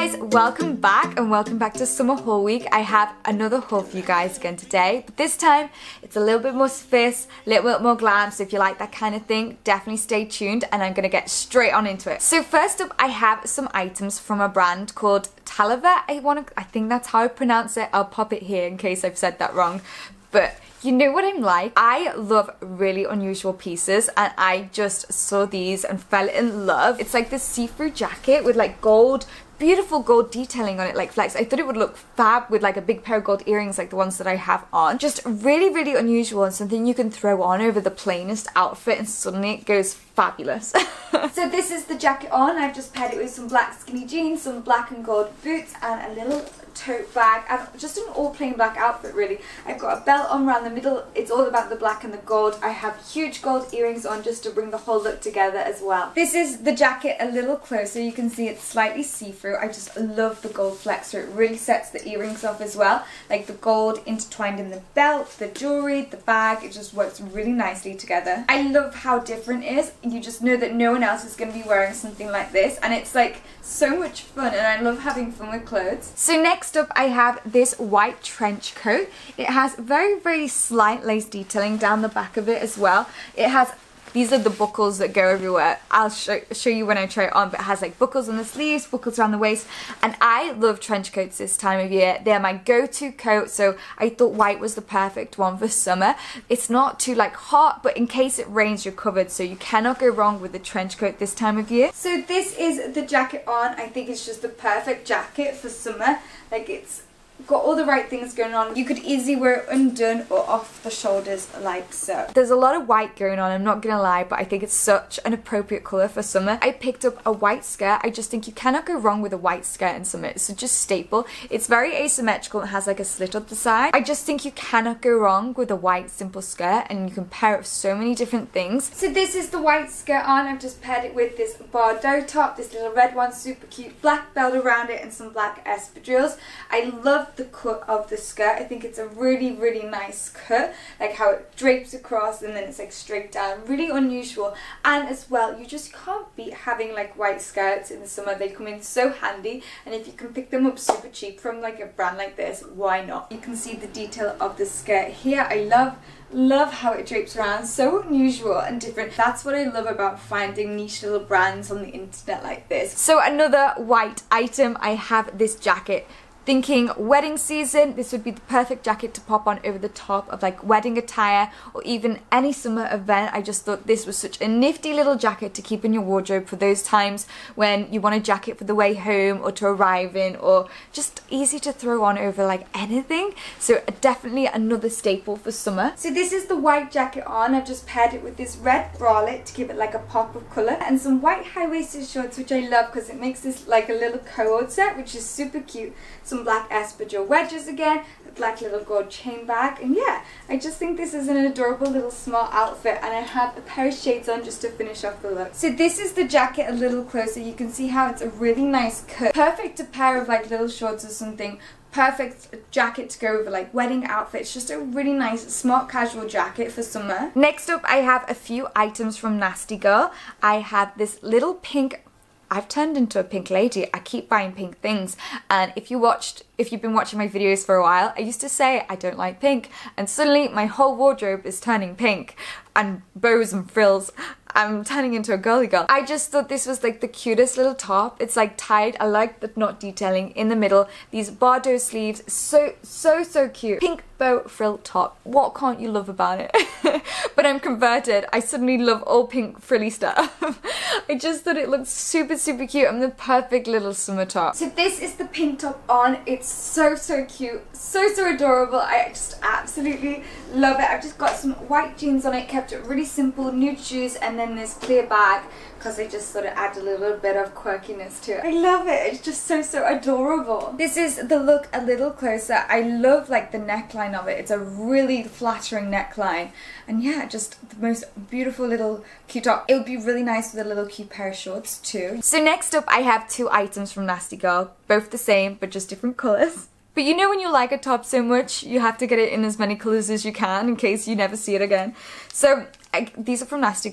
guys, welcome back and welcome back to Summer Haul Week. I have another haul for you guys again today, but this time it's a little bit more sophisticated, a little bit more glam, so if you like that kind of thing, definitely stay tuned and I'm gonna get straight on into it. So first up, I have some items from a brand called Talaver. I think that's how I pronounce it. I'll pop it here in case I've said that wrong, but you know what I'm like? I love really unusual pieces and I just saw these and fell in love. It's like this see-through jacket with like gold, beautiful gold detailing on it like flex. I thought it would look fab with like a big pair of gold earrings like the ones that I have on. Just really, really unusual and something you can throw on over the plainest outfit and suddenly it goes fabulous. So this is the jacket on. I've just paired it with some black skinny jeans, some black and gold boots and a little tote bag and just an all plain black outfit really. I've got a belt on around the middle. It's all about the black and the gold. I have huge gold earrings on just to bring the whole look together as well. This is the jacket a little closer. You can see it's slightly see-through. I just love the gold flex, so it really sets the earrings off as well. Like the gold intertwined in the belt, the jewelry, the bag, it just works really nicely together. I love how different it is. You just know that no one else is going to be wearing something like this and it's like so much fun and I love having fun with clothes. So next up I have this white trench coat. It has very, very slight lace detailing down the back of it as well. It has, these are the buckles that go everywhere. I'll show you when I try it on, but it has like buckles on the sleeves, buckles around the waist, and I love trench coats this time of year. They're my go-to coat, so I thought white was the perfect one for summer. It's not too like hot, but in case it rains, you're covered, so you cannot go wrong with the trench coat this time of year. So this is the jacket on. I think it's just the perfect jacket for summer. Like it's got all the right things going on. You could easily wear it undone or off the shoulders like so. There's a lot of white going on, I'm not gonna lie, but I think it's such an appropriate colour for summer. I picked up a white skirt. I just think you cannot go wrong with a white skirt in summer. It's just staple. It's very asymmetrical. It has like a slit up the side. I just think you cannot go wrong with a white simple skirt and you can pair it with so many different things. So this is the white skirt on. I've just paired it with this Bordeaux top, this little red one, super cute, black belt around it and some black espadrilles. I love the cut of the skirt. I think it's a really, really nice cut, like how it drapes across and then it's like straight down, really unusual. And as well, you just can't beat having like white skirts in the summer. They come in so handy, and if you can pick them up super cheap from like a brand like this, why not? You can see the detail of the skirt here. I love how it drapes around, so unusual and different. That's what I love about finding niche little brands on the internet like this. So another white item, I have this jacket. Thinking wedding season, this would be the perfect jacket to pop on over the top of like wedding attire or even any summer event. I just thought this was such a nifty little jacket to keep in your wardrobe for those times when you want a jacket for the way home or to arrive in, or just easy to throw on over like anything. So definitely another staple for summer. So this is the white jacket on. I've just paired it with this red bralette to give it like a pop of colour and some white high-waisted shorts, which I love because it makes this like a little co-ord set, which is super cute. Some black espadrille wedges again, a black little gold chain bag, and yeah, I just think this is an adorable little smart outfit, and I have a pair of shades on just to finish off the look. So this is the jacket a little closer. You can see how it's a really nice cut, perfect to pair with like little shorts or something. Perfect jacket to go over like wedding outfits. Just a really nice smart casual jacket for summer. Next up, I have a few items from Nasty Girl. I have this little pink, I've turned into a pink lady. I keep buying pink things, and if you've been watching my videos for a while, I used to say I don't like pink, and suddenly my whole wardrobe is turning pink, and bows and frills. I'm turning into a girly girl. I just thought this was like the cutest little top. It's like tied. I like the knot detailing in the middle. These Bordeaux sleeves, so cute. Pink bow frill top. What can't you love about it? But I'm converted. I suddenly love all pink frilly stuff. I just thought it looked super cute. I'm the perfect little summer top. So this is the pink top on. It's so cute. So adorable. I just absolutely love it. I've just got some white jeans on it, kept it really simple, nude shoes, and then this clear bag because I just sort of add a little bit of quirkiness to it. I love it. It's just so adorable. This is the look a little closer. I love like the neckline of it. It's a really flattering neckline, and yeah, just the most beautiful little cute top. It would be really nice with a little cute pair of shorts too. So next up, I have two items from Nasty Girl, both the same but just different colours. But you know when you like a top so much, you have to get it in as many colours as you can in case you never see it again. So these are from Nasty Girl.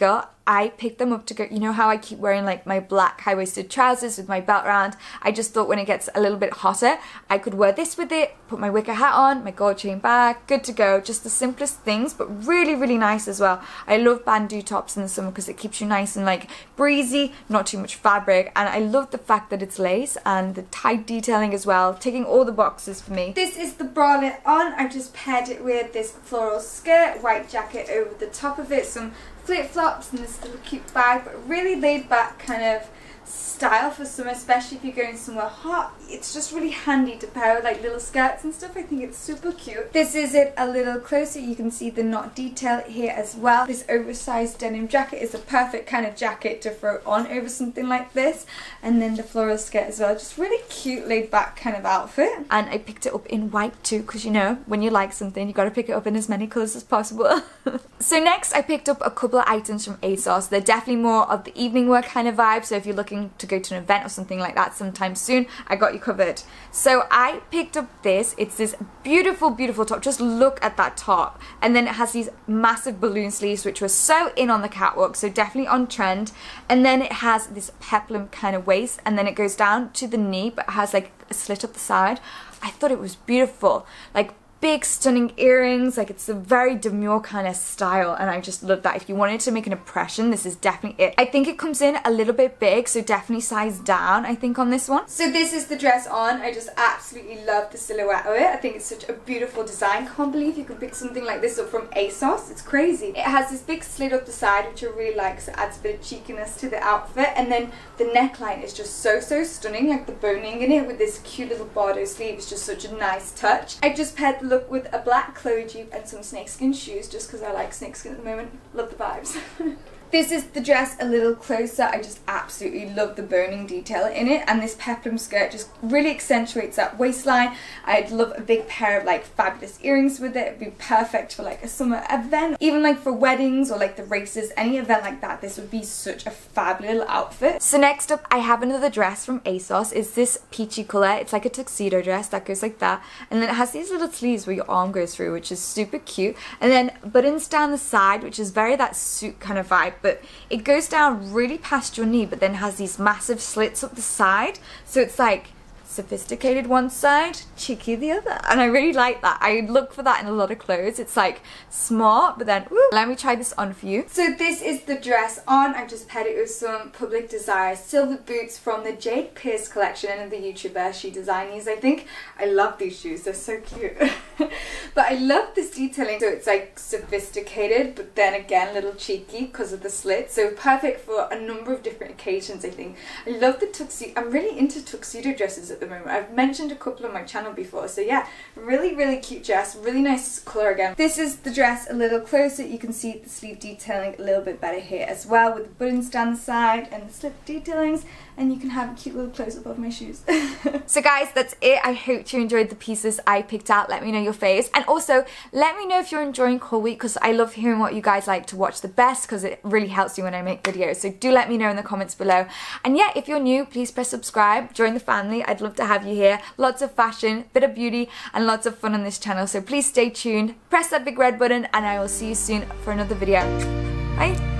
I picked them up to go, you know how I keep wearing like my black high-waisted trousers with my belt around? I just thought when it gets a little bit hotter, I could wear this with it, put my wicker hat on, my gold chain bag, good to go. Just the simplest things, but really, really nice as well. I love bandeau tops in the summer because it keeps you nice and like breezy, not too much fabric, and I love the fact that it's lace and the tight detailing as well, ticking all the boxes for me. This is the bralette on. I've just paired it with this floral skirt, white jacket over the top of it, some flip-flops and this little cute bag, but really laid back kind of style for summer, especially if you're going somewhere hot. It's just really handy to pair with like little skirts and stuff. I think it's super cute. This is it a little closer. You can see the knot detail here as well. This oversized denim jacket is a perfect kind of jacket to throw on over something like this, and then the floral skirt as well. Just really cute laid back kind of outfit, and I picked it up in white too because you know when you like something you got to pick it up in as many colours as possible. So next I picked up a couple of items from ASOS. They're definitely more of the evening wear kind of vibe, so if you're looking to go to an event or something like that sometime soon, I got you covered. So I picked up this. It's this beautiful, beautiful top. Just look at that top. And then it has these massive balloon sleeves, which were so in on the catwalk, so definitely on trend. And then it has this peplum kind of waist, and then it goes down to the knee, but it has like a slit up the side. I thought it was beautiful. Like big stunning earrings, like it's a very demure kind of style, and I just love that. If you wanted to make an impression, this is definitely it. I think it comes in a little bit big, so definitely size down I think on this one. So this is the dress on. I just absolutely love the silhouette of it. I think it's such a beautiful design. Can't believe you can pick something like this up from ASOS. It's crazy. It has this big slit up the side, which I really like, so it adds a bit of cheekiness to the outfit, and then the neckline is just so stunning, like the boning in it with this cute little Bordeaux sleeve is just such a nice touch. I just paired the look with a black Chloe dupe and some snakeskin shoes just because I like snakeskin at the moment. Love the vibes. This is the dress a little closer. I just absolutely love the boning detail in it, and this peplum skirt just really accentuates that waistline. I'd love a big pair of like fabulous earrings with it. It'd be perfect for like a summer event, even like for weddings or like the races, any event like that. This would be such a fab little outfit. So next up I have another dress from ASOS. It's this peachy colour. It's like a tuxedo dress that goes like that, and then it has these little sleeves where your arm goes through, which is super cute, and then buttons down the side, which is very that suit kind of vibe, but it goes down really past your knee, but then has these massive slits up the side, so it's like sophisticated one side, cheeky the other, and I really like that. I look for that in a lot of clothes. It's like smart, but then woo. Let me try this on for you. So this is the dress on. I just paired it with some Public Desire silver boots from the Jade Pierce collection, and the YouTuber, she designed these, I think. I love these shoes, they're so cute. But I love this detailing, so it's like sophisticated, but then again a little cheeky because of the slit, so perfect for a number of different occasions, I think. I love the tuxedo. I'm really into tuxedo dresses at the moment. I've mentioned a couple on my channel before, so yeah, really cute dress, really nice colour again. This is the dress a little closer. You can see the sleeve detailing a little bit better here as well, with the buttons down the side and the slip detailings, and you can have a cute little close up of my shoes. So guys, that's it. I hope you enjoyed the pieces I picked out. Let me know your faves, and also let me know if you're enjoying haul week, because I love hearing what you guys like to watch the best, because it really helps me when I make videos. So do let me know in the comments below. And yeah, if you're new, please press subscribe, join the family. I'd love to have you here. Lots of fashion, bit of beauty, and lots of fun on this channel, so please stay tuned, press that big red button, and I will see you soon for another video. Bye.